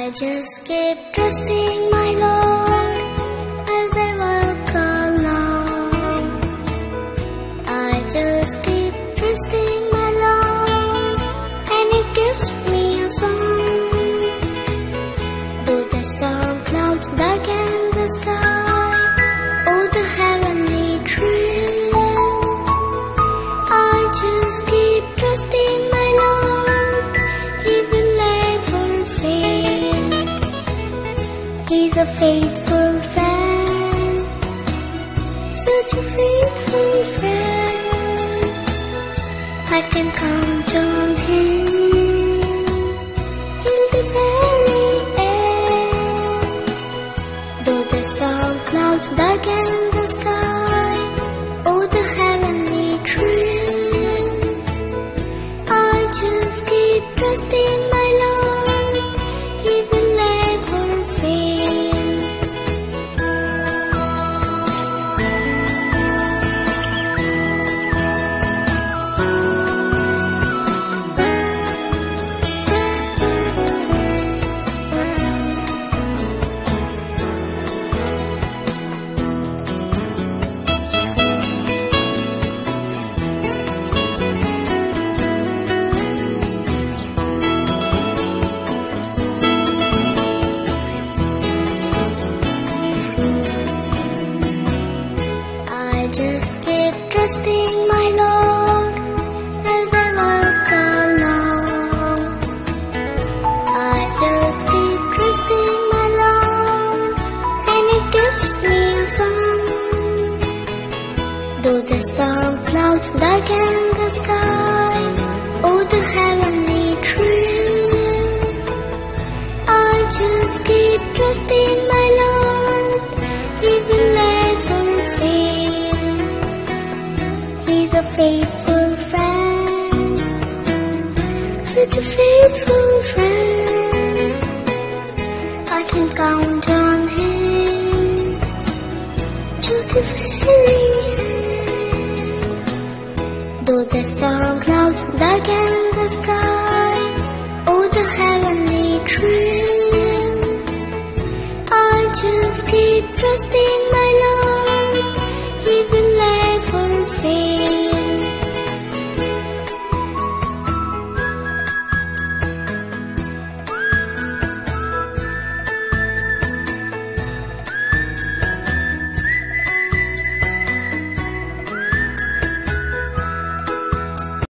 I just keep trusting my Lord as I walk along. I just keep trusting my Lord, and He gives me a song. Though the storm clouds darken the sky, oh the heavenly thrill, I just keep trusting my Lord. He will never fail. He's a faithful friend, such a faithful friend. I can count on Him till the very end. Though the storm clouds darken the sky, oh the heavenly thrill, I just keep trusting my Lord. He will never fail. I just keep trusting my Lord as I walk along. I just keep trusting my Lord, and He gives me a song. Though the storm clouds darken the sky, oh the heavenly thrill, I just keep trusting my Lord. He will never fail. He's a faithful friend, such a faithful friend. I can count on Him to the very end. Though the storm clouds darken the sky, oh the heavenly thrill, I just keep trusting my Lord.